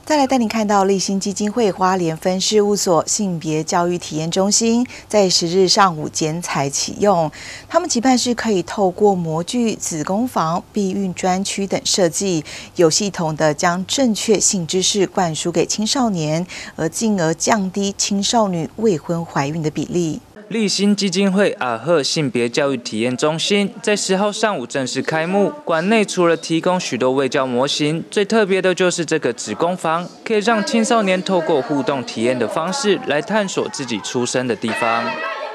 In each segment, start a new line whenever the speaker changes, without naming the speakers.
再来带您看到立新基金会花莲分事务所性别教育体验中心在10日上午剪彩启用。他们期盼是可以透过模具、子宫房、避孕专区等设计，有系统的将正确性知识灌输给青少年，而进而降低青少女未婚怀孕的比例。
立新基金会阿赫性别教育体验中心在10号上午正式开幕。馆内除了提供许多卫教模型，最特别的就是这个子宫房，可以让青少年透过互动体验的方式来探索自己出生的地方。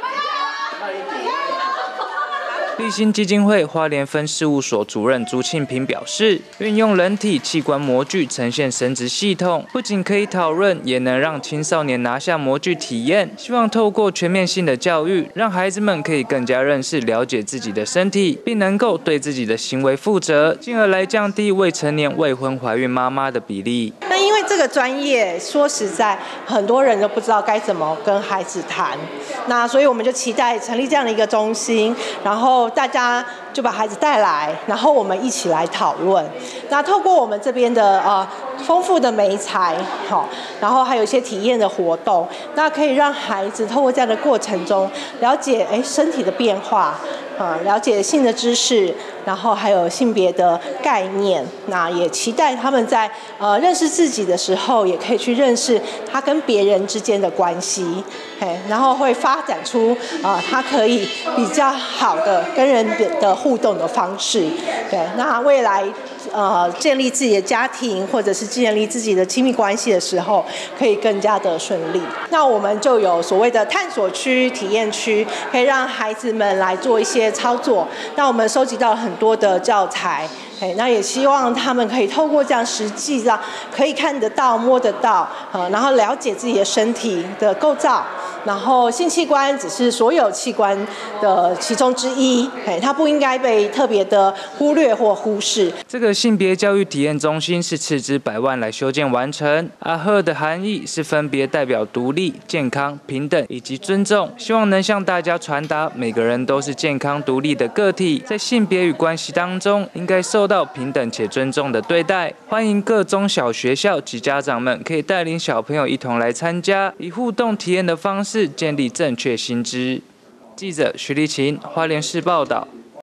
立新基金会花莲分事务所主任朱庆平表示，运用人体器官模具呈现生殖系统，不仅可以讨论，也能让青少年拿下模具体验。希望透过全面性的教育，让孩子们可以更加认识、了解自己的身体，并能够对自己的行为负责，进而来降低未成年未婚怀孕妈妈的比例。
那因为这个专业，说实在，很多人都不知道该怎么跟孩子谈。那所以我们就期待成立这样的一个中心，然后大家就把孩子带来，然后我们一起来讨论。那透过我们这边的丰富的媒材，然后还有一些体验的活动，那可以让孩子透过这样的过程中了解身体的变化，了解性的知识，然后还有性别的概念。那也期待他们在认识自己的时候，也可以去认识他跟别人之间的关系，然后会发展出他可以比较好的跟人的互动的方式。对，那未来建立自己的家庭或者是建立自己的亲密关系的时候，可以更加的顺利。那我们就有所谓的探索区、体验区，可以让孩子们来做一些操作。那我们收集到很多的教材，那也希望他们可以透过这样实际上可以看得到、摸得到，然后了解自己的身体的构造。然后性器官只是所有器官的其中之一，它不应该被特别的忽略或忽视。
这个性别教育体验中心是斥资100万来修建完成。阿赫的含义是分别代表独立、健康、平等以及尊重，希望能向大家传达每个人都是健康独立的个体，在性别与关系当中应该受到平等且尊重的对待。欢迎各中小学校及家长们可以带领小朋友一同来参加，以互动体验的方式建立正确新知。记者徐立琴，花莲市报道。